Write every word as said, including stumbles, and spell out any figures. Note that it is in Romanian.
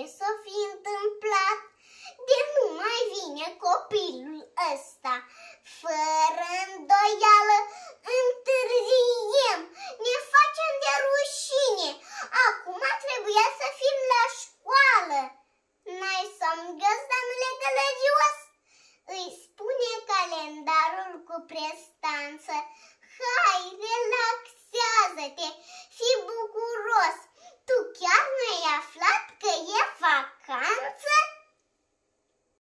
s-o fi întâmplat? De nu mai vine copilul ăsta. Fără îndoială întârziem, ne facem de rușine. Acum trebuia să fim la școală. N-ai somn găs, domnule gălăgios? Îi spune calendarul cu prestanță. Hai, relaxează-te, fii bucuros. Tu chiar nu ai aflat că e vacanță?